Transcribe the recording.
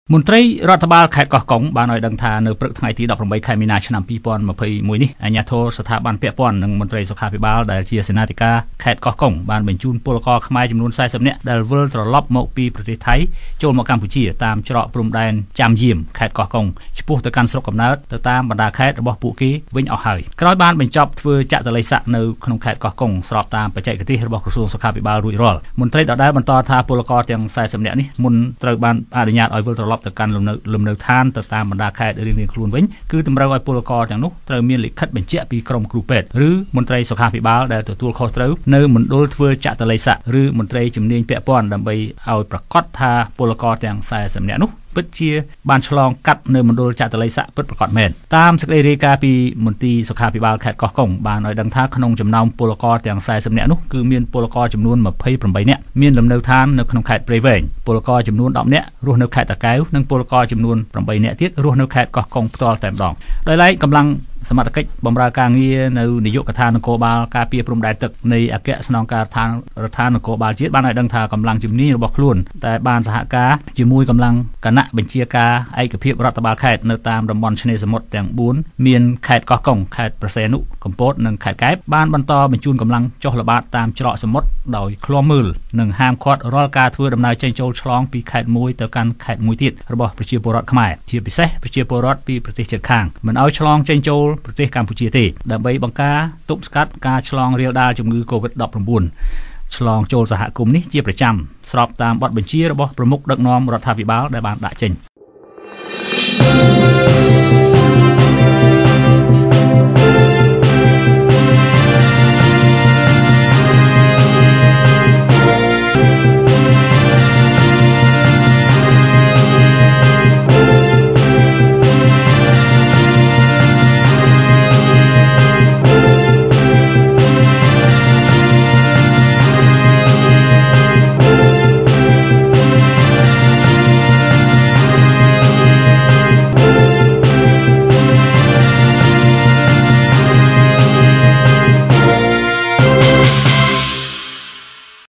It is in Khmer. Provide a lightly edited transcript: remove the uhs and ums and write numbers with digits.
មន្ត្រីរដ្ឋបាលខេត្តកោះកុងបានឲ្យដឹងថានៅព្រឹកថ្ងៃទី18ខែមីនាឆ្នាំ2021នេះអាជ្ញាធរស្ថាប័នពាក់ព័ន្ធនិងមន្ត្រីសុខាភិបាលដែលជាសេនាធិការខេត្តកោះកុងបានបញ្ជូនពលករខ្មែរចំនួន40នាក់ដែលវិលត្រឡប់មកពីប្រទេសថៃចូលមកកម្ពុជាតាមច្រកព្រំដែនចាំយាមខេត្តកោះកុងឆ្ពោះទៅកាន់ស្រុកកំណើតទៅតាមបណ្ដាខេត្តរបស់ពួកគេវិញអស់ហើយក្រោយបានបញ្ចប់ធ្វើចក្រឡីស័ក្តិនៅក្នុងខេត្តកោះកុងស្របតាមបច្ចេកទេសរបស់ក្រសួងសុខាភិបាលរួចរាល់មន្ត្រីដដែលបន្តថាពលករទាំង40នាក់នេះមុនត្រូវបានអនុញ្ញាតឲ្យវិលត្រឡប់ទៅកាន់លំនៅឋានទៅតាមបណ្ដាខេត្តរៀងៗខ្លួនវិញគឺតម្រូវឲ្យពលករទាំងនោះត្រូវមានលិខិតបញ្ជាក់ពីក្រុមគ្រូពេទ្យឬមន្ត្រីសុខាភិបាលដែលទទួលខុសត្រូវនៅមណ្ឌលធ្វើចក្រឡីស័ក្តិឬមន្ត្រីជំនាញពាក់ព័ន្ធដើម្បីឲ្យប្រកាសថាពលករទាំង40នាក់នោះពិតជាបានឆ្លងកាត់នៅមណ្ឌលចក្រឡីស័ក្តិពិតប្រាកដមែនតាមសេចក្តីរាយការណ៍ពីមន្ទីរសុខាភិបាលខេត្តកោះកុងបានឲ្យដឹងថាក្នុងចំណោមពលករទាំង40នាក់នោះគឺមានពលករចំនួន28នាក់មានលំនៅឋាននៅក្នុងខេត្តព្រៃវែងពលករចំនួន10នាក់រស់នៅខេត្តតាកែវនិងពលករចំនួន8នាក់ទៀតរស់នៅខេត្តកោះកុងផ្ទាល់តែម្ដងដោយឡែកកម្លាំងសមត្ថកិច្ចបម្រើការងារនៅនាយកដ្ឋាននគរបាលការពារព្រំដែនទឹកនៃអគ្គស្នងការដ្ឋានរដ្ឋាភិបាលនគរបាលជាតិបានឲ្យដឹងថាកម្លាំងជំនាញរបស់ខ្លួនតែបានសហការជាមួយកម្លាំងគណៈបញ្ជាការឯកភាពរដ្ឋបាលខេត្តនៅតាមតំបន់ឆ្នេរសមុទ្រទាំង4មានខេត្តកោះកុងខេត្តប្រសេនុកំពតនិងខេត្តកែបបានបន្តបញ្ជូនកម្លាំងចុះល្បាតតាមច្រកសមុទ្រដោយឃ្លាំមើលនិងហាមឃាត់រាល់ការធ្វើដំណើរចេញចូលឆ្លងពីខេត្តមួយទៅកាន់ខេត្តមួយទៀតរបស់ប្រជាពលរដ្ឋខ្មែរជាពិសេសប្រជាពលរដ្ឋពីប្រទេសជិតខាងមិនឲ្យឆ្លងចេញចូលប្រទេសកម្ពុជាទេដើម្បីបង្ការទប់ស្កាត់ការឆ្លងរាលដាលជំងឺ COVID-19 ឆ្លងចូលសហគមន៍នេះជាប្រចាំស្របតាមបទបញ្ជារបស់ប្រមុខដឹកនាំរដ្ឋាភិបាលដែលបានដាក់ចេញ